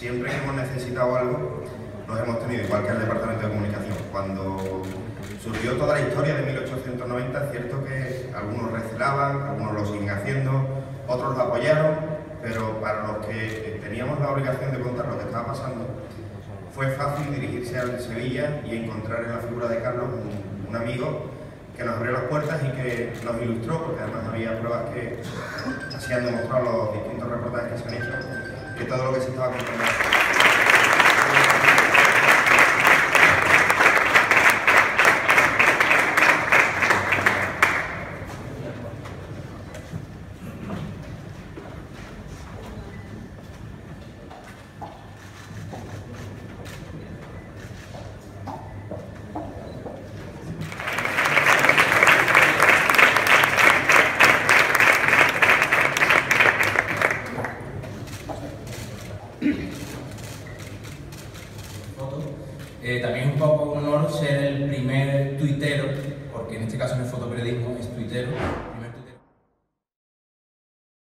siempre que hemos necesitado algo, nos hemos tenido, igual que el Departamento de Comunicación. Cuando surgió toda la historia de 1890, es cierto que algunos recelaban, algunos lo siguen haciendo, otros lo apoyaron, pero para los que teníamos la obligación de contar lo que estaba pasando, fue fácil dirigirse al Sevilla y encontrar en la figura de Carlos un amigo que nos abrió las puertas y que nos ilustró, porque además había pruebas que así han demostrado los distintos reportajes que se han hecho, que todo lo que se estaba contando. También es un poco un honor ser el primer tuitero, porque en este caso no es fotoperiodismo, es tuitero, el